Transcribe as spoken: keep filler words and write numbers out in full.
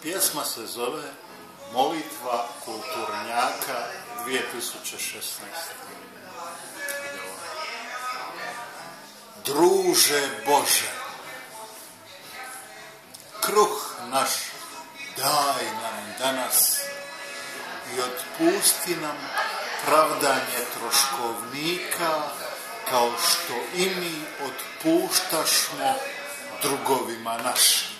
Pjesma se zove Molitva kulturnjaka dvije tisuće šesnaeste. Druže Bože, kruh naš daj nam danas i otpusti nam pravdanje troškovnika kao što i mi otpuštašmo drugovima našim.